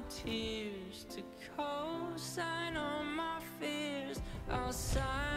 tears to co-sign on my fears. I'll sign